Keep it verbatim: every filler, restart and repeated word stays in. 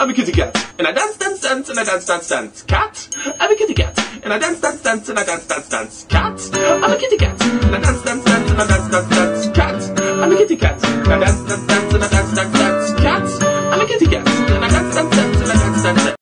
I'm a kitty cat, and I dance, dance, dance, and I dance, dance, dance. Cat, I'm a kitty cat, and I dance, dance, dance, and I dance, dance, dance. Cat, I'm a kitty cat, and I dance, dance, dance, and I dance, dance, dance. Cat, I'm a kitty cat, and I dance, dance, dance, and I dance, dance, dance. Cat, I'm a kitty cat, and I dance, dance, dance, and I dance, dance, dance.